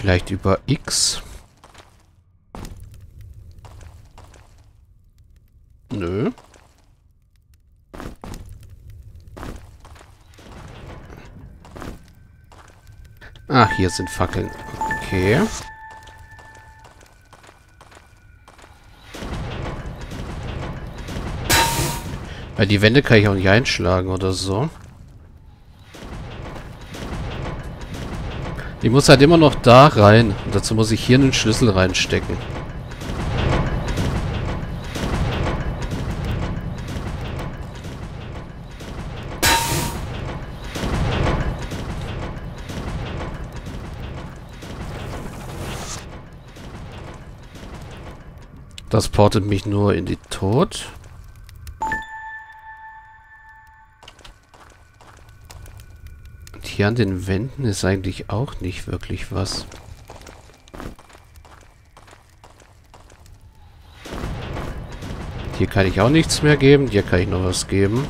Vielleicht über X? Nö. Ah, hier sind Fackeln. Okay. Weil die Wände kann ich auch nicht einschlagen oder so. Die muss halt immer noch da rein. Und dazu muss ich hier einen Schlüssel reinstecken. Das portet mich nur in die Tod. Und hier an den Wänden ist eigentlich auch nicht wirklich was. Hier kann ich auch nichts mehr geben. Hier kann ich noch was geben.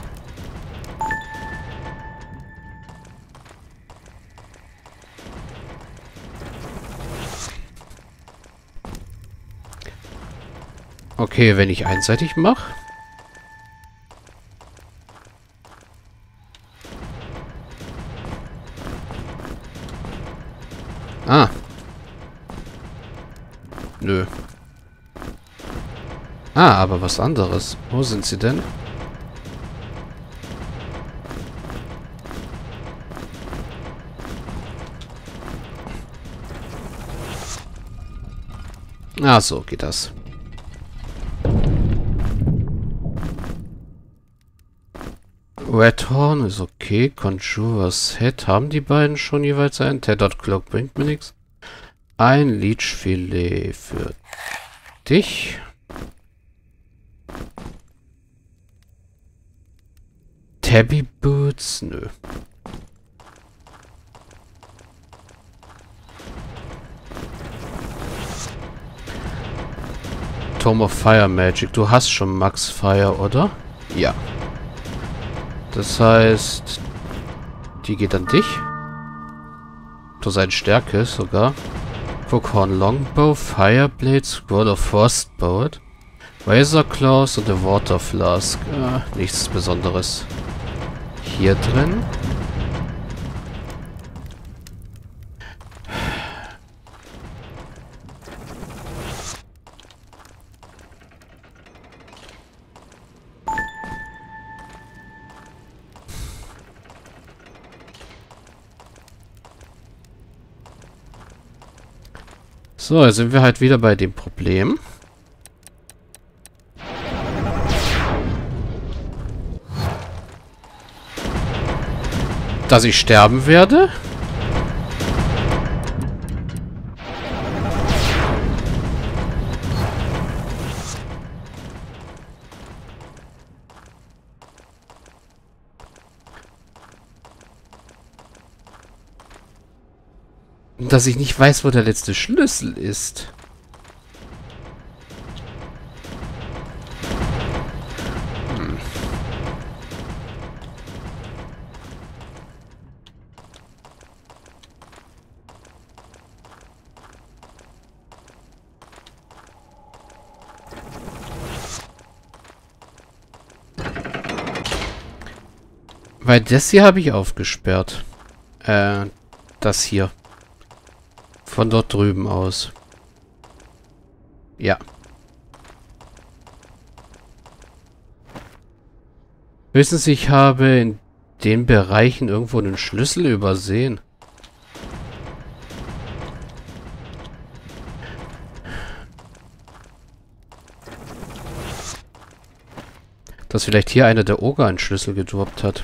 Okay, wenn ich einseitig mache. Ah. Nö. Ah, aber was anderes. Wo sind sie denn? Ah, so geht das. Red Horn ist okay. Conjurer's Head. Haben die beiden schon jeweils einen? Tethered Cloak bringt mir nichts. Ein Leechfilet für dich. Tabby Boots? Nö. Tome of Fire Magic. Du hast schon Max Fire, oder? Ja. Das heißt, die geht an dich. Du seine Stärke sogar. Crookhorn Longbow, Fireblade, Scroll of Frostbolt, Razor Claws und eine Water Flask. Nichts Besonderes. Hier drin. So, jetzt sind wir halt wieder bei dem Problem. Dass ich sterben werde. Dass ich nicht weiß, wo der letzte Schlüssel ist. Weil das hier habe ich aufgesperrt. Das hier. Von dort drüben aus. Ja. Höchstens, ich habe in den Bereichen irgendwo einen Schlüssel übersehen. Dass vielleicht hier einer der Oger einen Schlüssel gedroppt hat.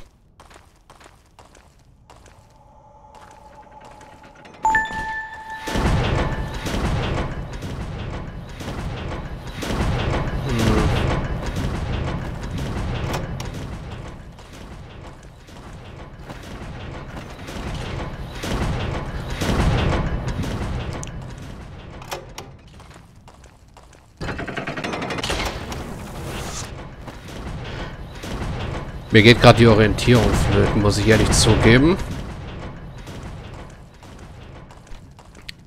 Mir geht gerade die Orientierung flöten, muss ich ehrlich zugeben.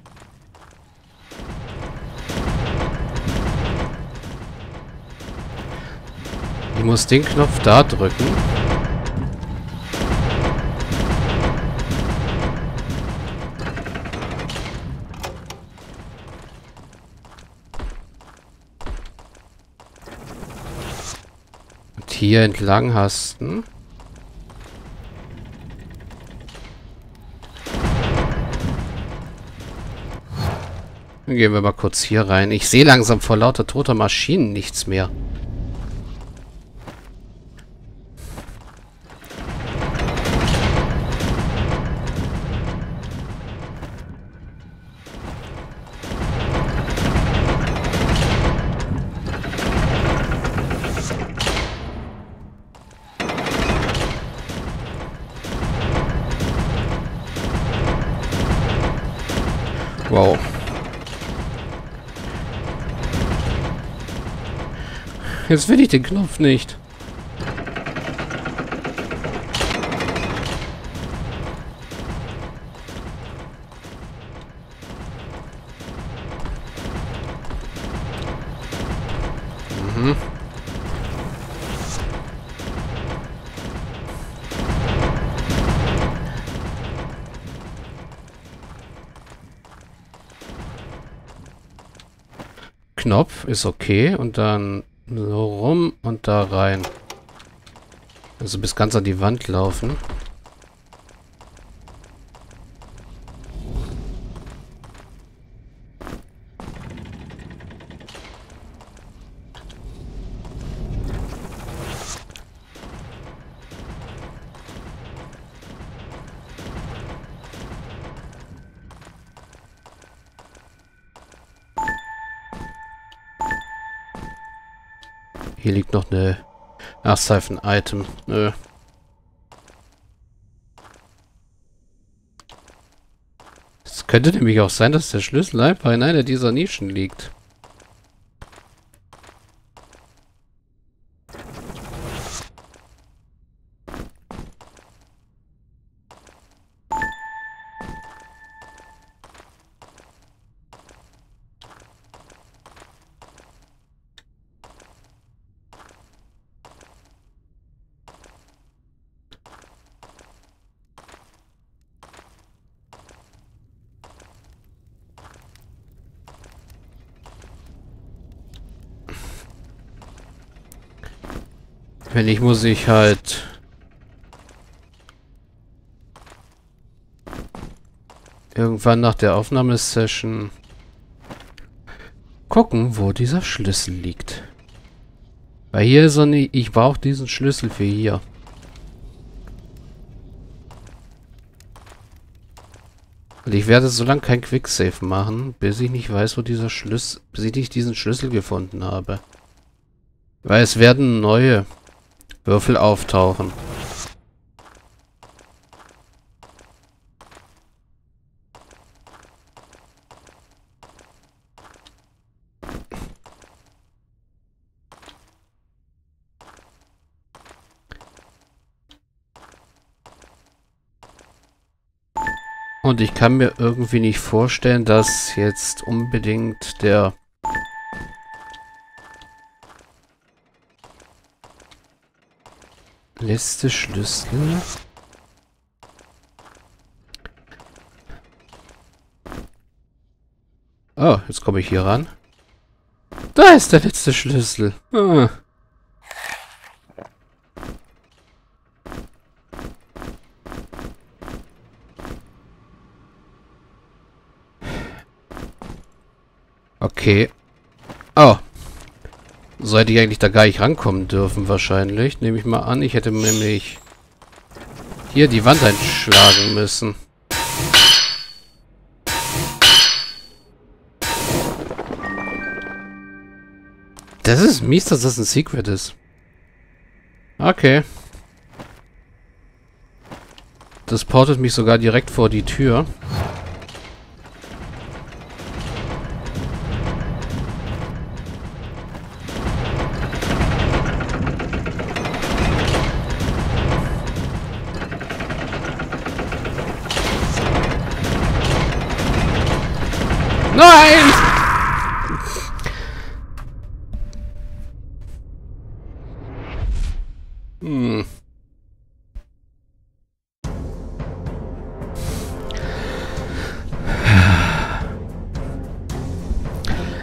muss den Knopf da drücken. Und hier entlang hasten. Dann gehen wir mal kurz hier rein. Ich sehe langsam vor lauter toter Maschinen nichts mehr. Wow. Jetzt will ich den Knopf nicht. Mhm. Knopf ist okay und dann so rum und da rein. Also bis ganz an die Wand laufen. Hier liegt noch eine... Ach, Seifen-Item. Nö. Es könnte nämlich auch sein, dass der Schlüssel einfach in einer dieser Nischen liegt. Wenn nicht, muss ich halt... irgendwann nach der Aufnahmesession gucken, wo dieser Schlüssel liegt. Weil hier ist er nicht... Ich brauche diesen Schlüssel für hier. Und ich werde so lange kein Quicksave machen, bis ich nicht weiß, wo dieser Schlüssel... bis ich nicht diesen Schlüssel gefunden habe. Weil es werden neue Würfel auftauchen. Und ich kann mir irgendwie nicht vorstellen, dass jetzt unbedingt der... letzte Schlüssel... Oh, jetzt komme ich hier ran. Da ist der letzte Schlüssel. Ah. Okay. Oh. So hätte ich eigentlich da gar nicht rankommen dürfen, wahrscheinlich. Nehme ich mal an. Ich hätte nämlich hier die Wand einschlagen müssen. Das ist mies, dass das ein Secret ist. Okay. Das portet mich sogar direkt vor die Tür. Nein!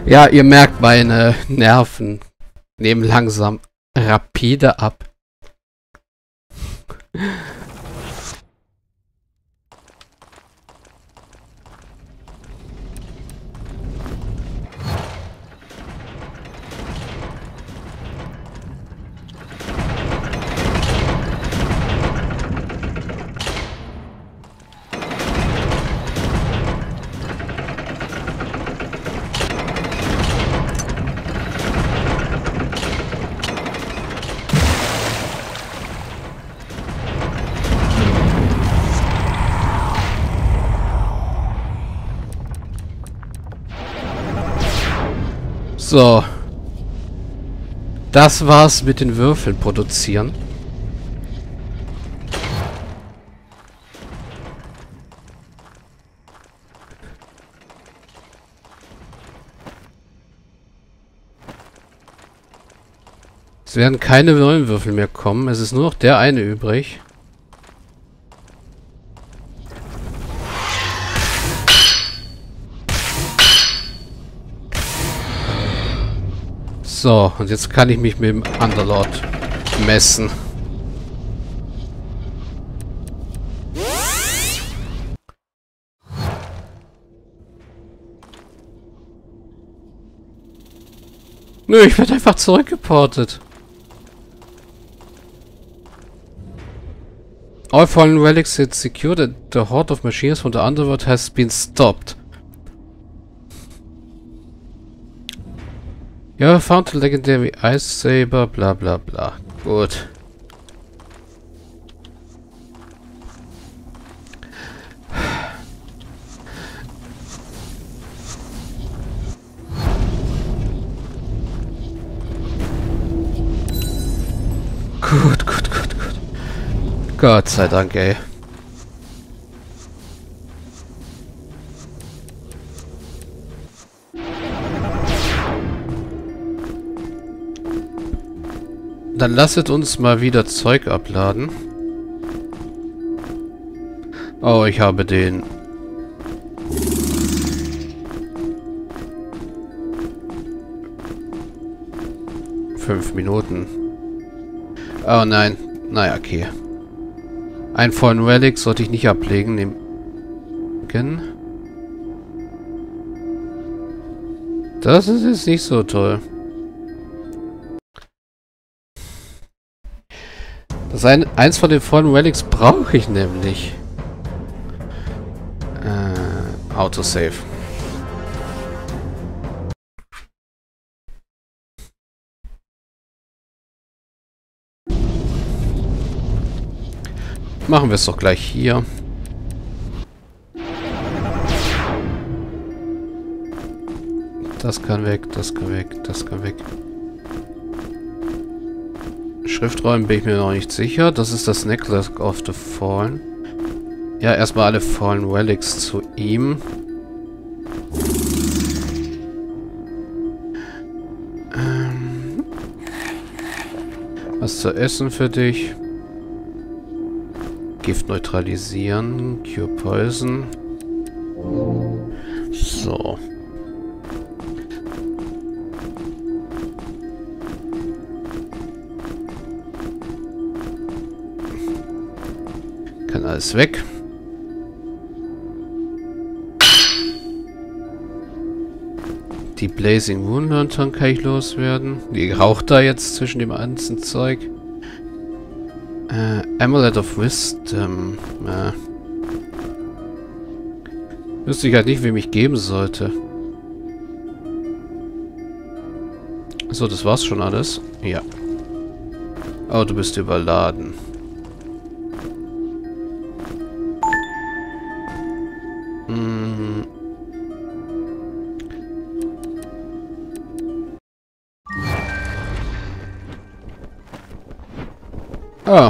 Ja, ihr merkt, meine Nerven nehmen langsam rapide ab. So. Das war's mit den Würfeln produzieren. Es werden keine neuen Würfel mehr kommen. Es ist nur noch der eine übrig. So, und jetzt kann ich mich mit dem Underlord messen. Nö, ich werde einfach zurückgeportet. All fallen relics is secured and the horde of machines from the underworld has been stopped. You have found the legendary Ice Saber, bla bla bla. Gut. Gut. Gott sei Dank, ey. Dann lasset uns mal wieder Zeug abladen. Oh, ich habe den... Fünf Minuten. Oh nein. Naja, okay. Ein Fallen Relic sollte ich nicht ablegen. Das ist jetzt nicht so toll. Eins von den Fallen Relics brauche ich nämlich. Autosave. Machen wir es doch gleich hier. Das kann weg, das kann weg, das kann weg. Schriftrollen bin ich mir noch nicht sicher. Das ist das Necklace of the Fallen. Ja, erstmal alle Fallen Relics zu ihm. Was zu essen für dich? Gift neutralisieren. Cure Poison. So. Kann alles weg. Die Blazing Moon Lantern kann ich loswerden. Die raucht da jetzt zwischen dem ganzen Zeug. Amulet of Wisdom. Wüsste ich halt nicht, wem ich geben sollte. So, das war's schon alles. Ja. Oh, du bist überladen. Oh.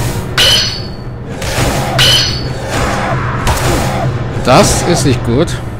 Das ist nicht gut.